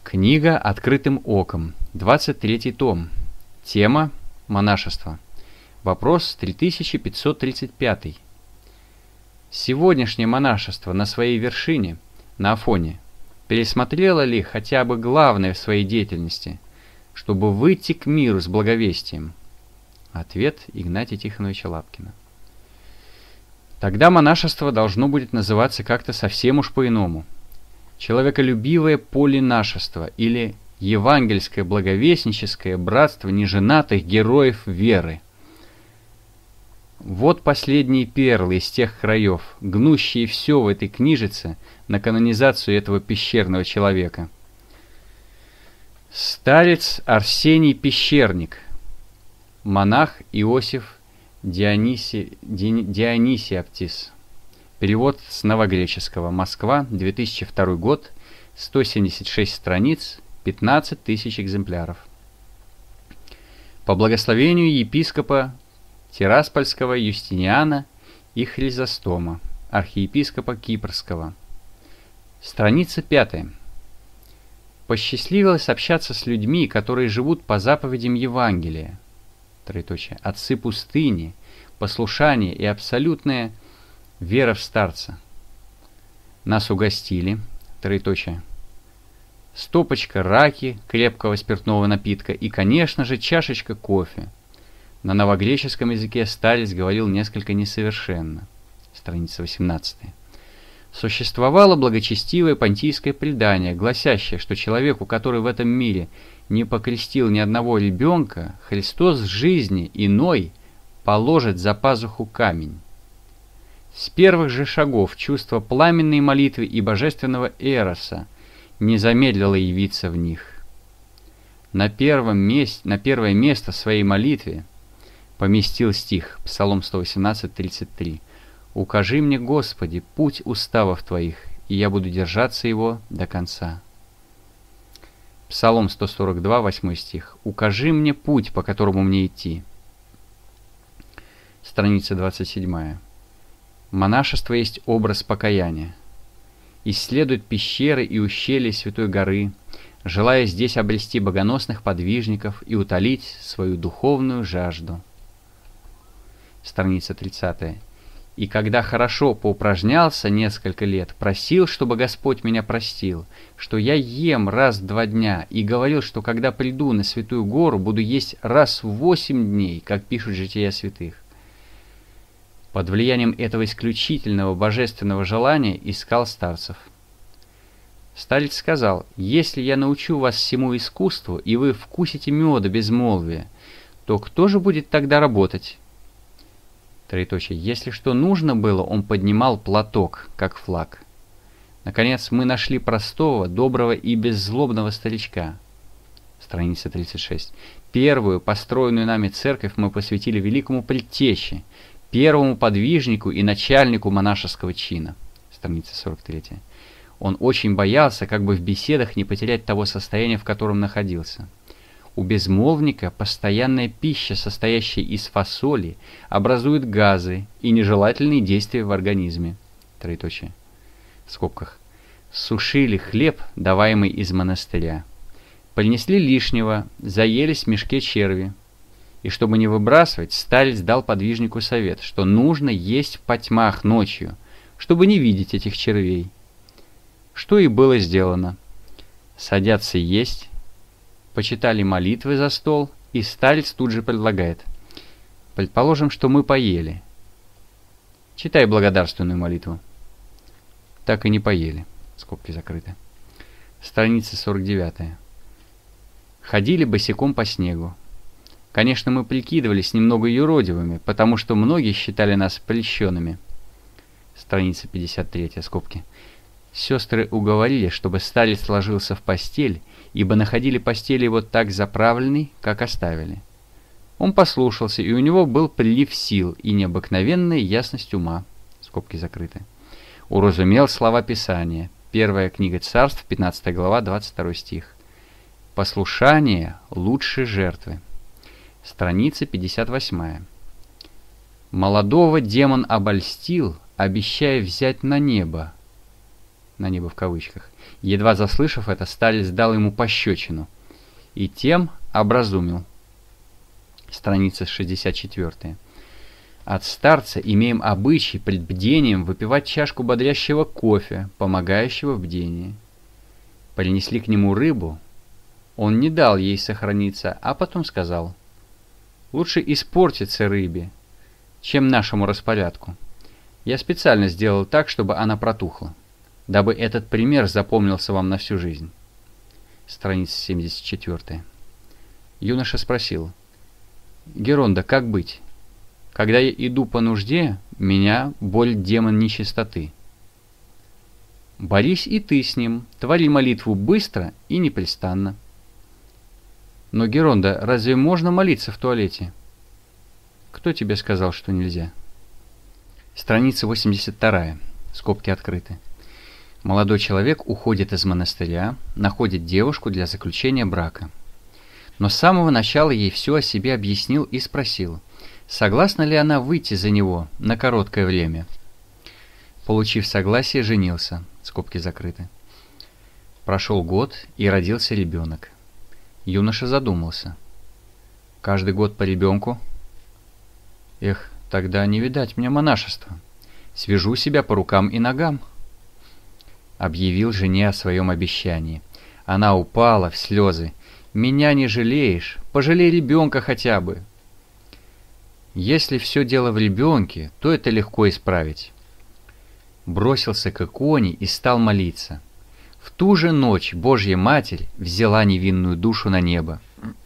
Книга «Открытым оком», 23 том. Тема «Монашество». Вопрос 3535. Сегодняшнее монашество на своей вершине, на Афоне, пересмотрело ли хотя бы главное в своей деятельности, чтобы выйти к миру с благовестием? Ответ Игнатия Тихоновича Лапкина. Тогда монашество должно будет называться как-то совсем уж по-иному. Человеколюбивое полинашество или евангельское благовестническое братство неженатых героев веры. Вот последние перлы из тех краев, гнущие все в этой книжице на канонизацию этого пещерного человека. Старец Арсений Пещерник, монах Иосиф Дионисиаптис. Перевод с новогреческого. Москва, 2002 год, 176 страниц, 15 тысяч экземпляров. По благословению епископа Тираспольского Юстиниана и Хризостома, архиепископа Кипрского. Страница 5. Посчастливилось общаться с людьми, которые живут по заповедям Евангелия. Троеточие. Отцы пустыни, послушание и абсолютная вера в старца. Нас угостили. Троеточие. Стопочка раки, крепкого спиртного напитка и, конечно же, чашечка кофе. На новогреческом языке старец говорил несколько несовершенно. Страница 18. Существовало благочестивое понтийское предание, гласящее, что человеку, который в этом мире не покрестил ни одного ребенка, Христос в жизни иной положит за пазуху камень. С первых же шагов чувство пламенной молитвы и божественного эроса не замедлило явиться в них. На первое место в своей молитве поместил стих, Псалом 118:33. «Укажи мне, Господи, путь уставов Твоих, и я буду держаться его до конца». Псалом 142, 8 стих. «Укажи мне путь, по которому мне идти». Страница 27. Монашество есть образ покаяния. Исследует пещеры и ущелья Святой горы, желая здесь обрести богоносных подвижников и утолить свою духовную жажду. Страница 30. И когда хорошо поупражнялся несколько лет, просил, чтобы Господь меня простил, что я ем раз в 2 дня, и говорил, что когда приду на Святую гору, буду есть раз в 8 дней, как пишут жития святых. Под влиянием этого исключительного божественного желания искал старцев. Старец сказал: «Если я научу вас всему искусству, и вы вкусите меда безмолвия, то кто же будет тогда работать?» Троеточие. Если что нужно было, он поднимал платок, как флаг. Наконец, мы нашли простого, доброго и беззлобного старичка. Страница 36. Первую построенную нами церковь мы посвятили великому предтеще, первому подвижнику и начальнику монашеского чина. Страница 43. Он очень боялся, как бы в беседах не потерять того состояния, в котором находился. У безмолвника постоянная пища, состоящая из фасоли, образует газы и нежелательные действия в организме. Троеточие. В скобках. Сушили хлеб, даваемый из монастыря. Принесли лишнего, заелись в мешке черви. И чтобы не выбрасывать, старец дал подвижнику совет, что нужно есть в потьмах ночью, чтобы не видеть этих червей. Что и было сделано. Садятся есть, почитали молитвы за стол, и старец тут же предлагает: предположим, что мы поели. Читай благодарственную молитву. Так и не поели. Скобки закрыты. Страница 49. Ходили босиком по снегу. Конечно, мы прикидывались немного юродивыми, потому что многие считали нас прельщенными. Страница 53, скобки. Сестры уговорили, чтобы старец ложился в постель, ибо находили постель его так заправленной, как оставили. Он послушался, и у него был прилив сил и необыкновенная ясность ума. Скобки закрыты. Уразумел слова Писания. Первая книга Царств, 15 глава, 22 стих. Послушание лучше жертвы. Страница 58. Молодого демон обольстил, обещая взять на небо в кавычках, Едва заслышав это, старец дал ему пощечину и тем образумил. Страница 64. От старца имеем обычай пред бдением выпивать чашку бодрящего кофе, помогающего в бдении. Принесли к нему рыбу, он не дал ей сохраниться, а потом сказал: «Лучше испортиться рыбе, чем нашему распорядку. Я специально сделал так, чтобы она протухла, дабы этот пример запомнился вам на всю жизнь». Страница 74. Юноша спросил: «Геронда, как быть? Когда я иду по нужде, меня боль демон нечистоты». «Борись и ты с ним, твори молитву быстро и непрестанно». «Но, Геронда, разве можно молиться в туалете?» «Кто тебе сказал, что нельзя?» Страница 82. Скобки открыты. Молодой человек уходит из монастыря, находит девушку для заключения брака. Но с самого начала ей все о себе объяснил и спросил, согласна ли она выйти за него на короткое время. Получив согласие, женился. Скобки закрыты. Прошел год, и родился ребенок. Юноша задумался. Каждый год по ребенку? Эх, тогда не видать мне монашества. Свяжу себя по рукам и ногам. Объявил жене о своем обещании. Она упала в слезы. «Меня не жалеешь? Пожалей ребенка хотя бы!» Если все дело в ребенке, то это легко исправить. Бросился к иконе и стал молиться. В ту же ночь Божья Матерь взяла невинную душу на небо.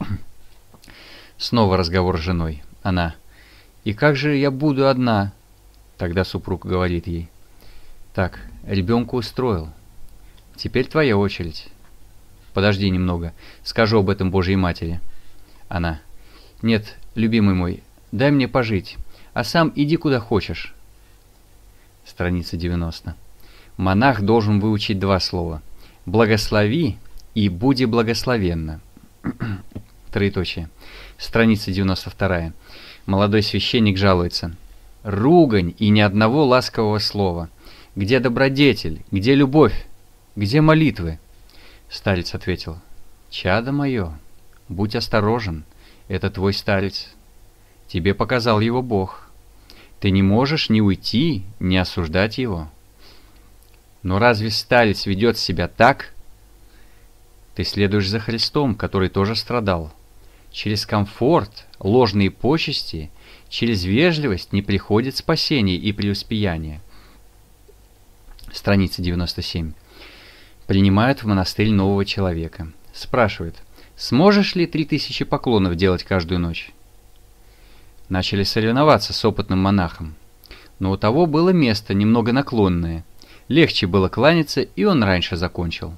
Снова разговор с женой. Она: «И как же я буду одна?» Тогда супруг говорит ей: «Так, ребенка устроил. Теперь твоя очередь. Подожди немного, скажу об этом Божьей Матери». Она: «Нет, любимый мой, дай мне пожить, а сам иди куда хочешь». Страница 90. Монах должен выучить два слова: «благослови» и «буди благословенна». Троеточие. Страница 92. Молодой священник жалуется: «Ругань и ни одного ласкового слова. Где добродетель? Где любовь? Где молитвы?» Старец ответил: «Чадо мое, будь осторожен, это твой старец. Тебе показал его Бог. Ты не можешь ни уйти, ни осуждать его. Но разве старец ведет себя так? Ты следуешь за Христом, который тоже страдал. Через комфорт, ложные почести, через вежливость не приходит спасение и преуспеяние». Страница 97. Принимают в монастырь нового человека. Спрашивают: «Сможешь ли 3000 поклонов делать каждую ночь?» Начали соревноваться с опытным монахом. Но у того было место немного наклонное. Легче было кланяться, и он раньше закончил.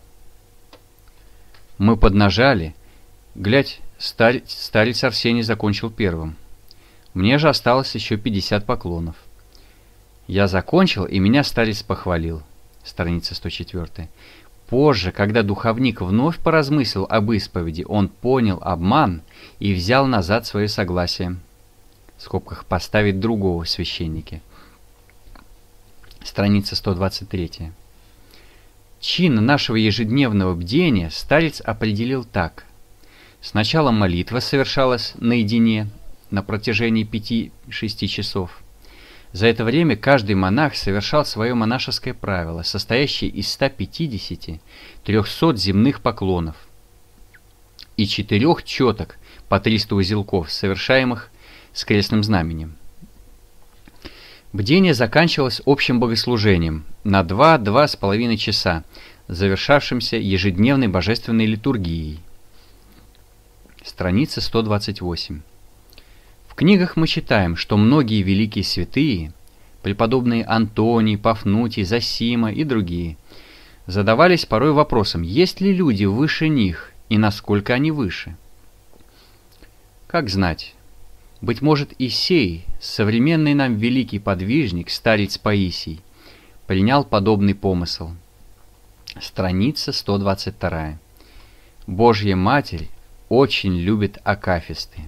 Мы поднажали. Глядь, старец Арсений закончил первым. Мне же осталось еще 50 поклонов. Я закончил, и меня старец похвалил. Страница 104. Позже, когда духовник вновь поразмыслил об исповеди, он понял обман и взял назад свое согласие. В скобках поставить другого священника. Страница 123. Чин нашего ежедневного бдения старец определил так. Сначала молитва совершалась наедине на протяжении 5-6 часов. За это время каждый монах совершал свое монашеское правило, состоящее из 150-300 земных поклонов и 4 четок по 300 узелков, совершаемых с крестным знаменем. Бдение заканчивалось общим богослужением на 2-2,5 часа, завершавшимся ежедневной божественной литургией. Страница 128. В книгах мы читаем, что многие великие святые, преподобные Антоний, Пафнутий, Зосима и другие, задавались порой вопросом, есть ли люди выше них и насколько они выше. Как знать? Быть может, и сей, современный нам великий подвижник, старец Паисий, принял подобный помысл. Страница 122. Божья Матерь очень любит акафисты.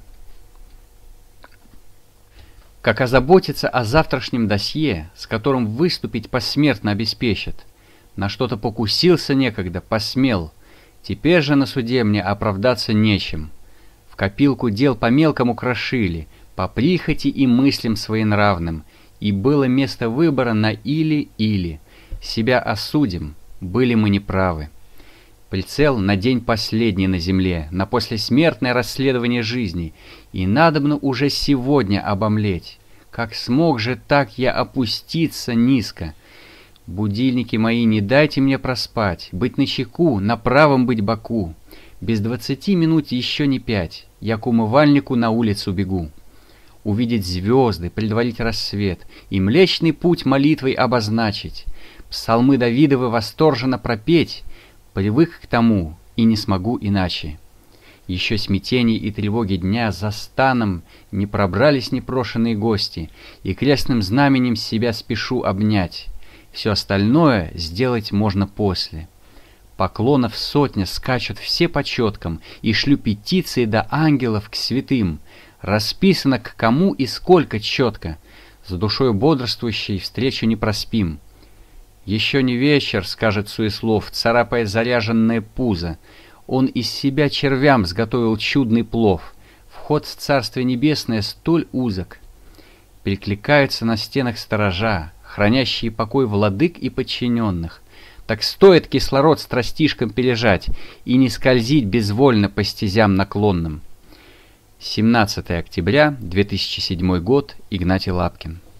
Как озаботиться о завтрашнем досье, с которым выступить посмертно обеспечат, На что-то покусился некогда, посмел. Теперь же на суде мне оправдаться нечем. В копилку дел по мелкому крошили, по прихоти и мыслям своенравным, и было место выбора на или-или. Себя осудим, были мы неправы. Прицел на день последний на земле, на послесмертное расследование жизни, и надобно уже сегодня обомлеть. Как смог же так я опуститься низко? Будильники мои, не дайте мне проспать, быть начеку, на правом быть боку. Без 20 минут еще не 5, я к умывальнику на улицу бегу. Увидеть звезды, предварить рассвет и Млечный Путь молитвой обозначить. Псалмы Давидовы восторженно пропеть, привык к тому и не смогу иначе. Еще смятений и тревоги дня за станом не пробрались непрошенные гости, и крестным знаменем себя спешу обнять. Все остальное сделать можно после. Поклонов сотня скачут все по четкам, и шлю петиции до ангелов к святым. Расписано к кому и сколько четко. С душой бодрствующей встречу не проспим. Еще не вечер, скажет суеслов, царапая заряженное пузо. Он из себя червям сготовил чудный плов. Вход в Царствие Небесное столь узок. Перекликаются на стенах сторожа, хранящие покой владык и подчиненных. Так стоит кислород страстишкам пережать и не скользить безвольно по стезям наклонным. 17 октября 2007 год. Игнатий Лапкин.